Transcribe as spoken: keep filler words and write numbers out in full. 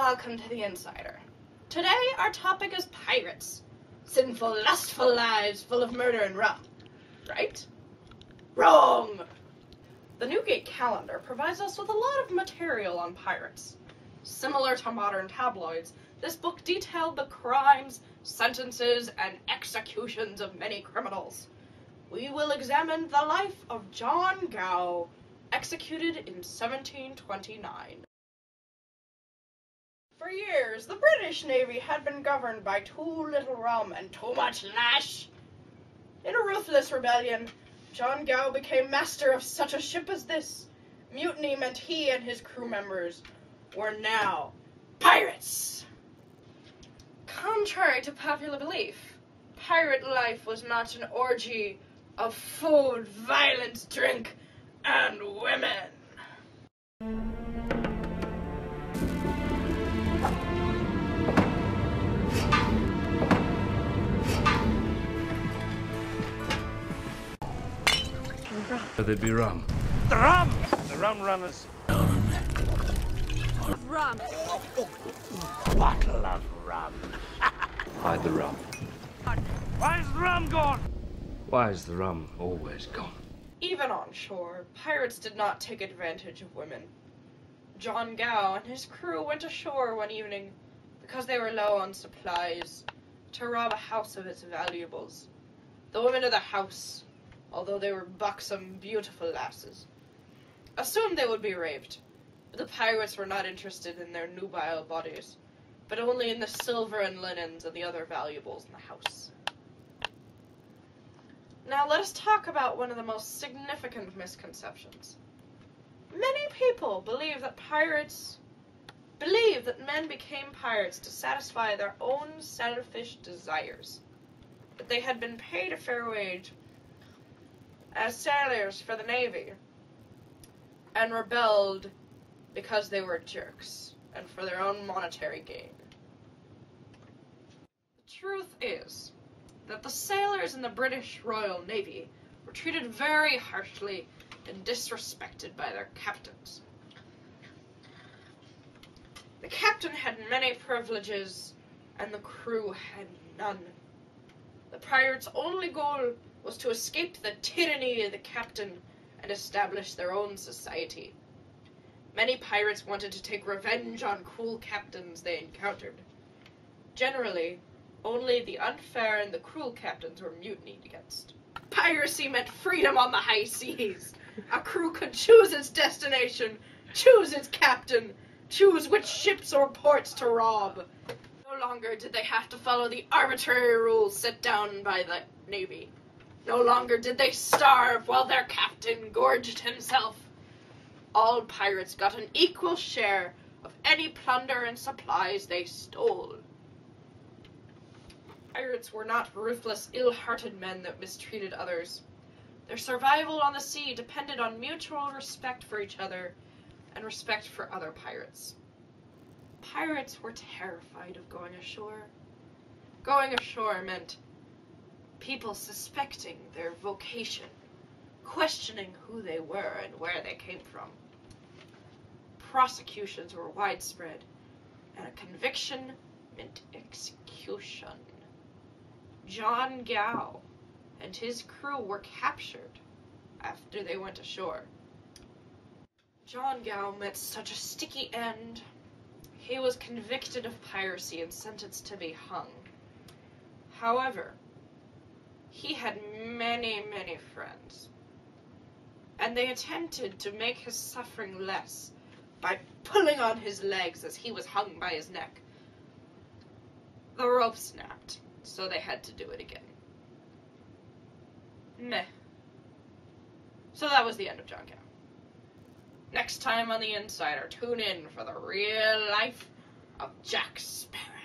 welcome to The Insider. Today our topic is pirates. Sinful, lustful lives full of murder and rum. Right? Wrong! The Newgate calendar provides us with a lot of material on pirates. Similar to modern tabloids, this book detailed the crimes, sentences, and executions of many criminals. We will examine the life of John Gow, executed in seventeen twenty-nine. For years, the British Navy had been governed by too little rum and too much lash. In a ruthless rebellion, John Gow became master of such a ship as this. Mutiny meant he and his crew members were now pirates. Contrary to popular belief, pirate life was not an orgy of food, violence, drink, and women. There'd be rum. The rum! The rum runners. Rum. Bottle of rum. Hide the rum. Where's the rum gone? Why is the rum always gone? Even on shore, pirates did not take advantage of women. John Gow and his crew went ashore one evening because they were low on supplies to rob a house of its valuables. The women of the house, although they were buxom, beautiful lasses, assumed they would be raped, but the pirates were not interested in their nubile bodies, but only in the silver and linens and the other valuables in the house. Now let us talk about one of the most significant misconceptions. Many people believe that pirates believe that men became pirates to satisfy their own selfish desires, that they had been paid a fair wage as sailors for the Navy, and rebelled because they were jerks, and for their own monetary gain. The truth is that the sailors in the British Royal Navy were treated very harshly and disrespected by their captains. The captain had many privileges, and the crew had none. The pirates' only goal was to escape the tyranny of the captain and establish their own society. Many pirates wanted to take revenge on cruel captains they encountered. Generally, only the unfair and the cruel captains were mutinied against. Piracy meant freedom on the high seas. A crew could choose its destination, choose its captain, choose which ships or ports to rob. No longer did they have to follow the arbitrary rules set down by the Navy. No longer did they starve while their captain gorged himself. All pirates got an equal share of any plunder and supplies they stole. Pirates were not ruthless, ill-hearted men that mistreated others. Their survival on the sea depended on mutual respect for each other and respect for other pirates. Pirates were terrified of going ashore. Going ashore meant people suspecting their vocation, questioning who they were and where they came from. Prosecutions were widespread, and a conviction meant execution. John Gow and his crew were captured after they went ashore. John Gow met such a sticky end. He was convicted of piracy and sentenced to be hung. However, he had many, many friends, and they attempted to make his suffering less by pulling on his legs as he was hung by his neck. The rope snapped, so they had to do it again. Meh. So that was the end of John Gow. Next time on The Insider, tune in for the real life of Jack Sparrow.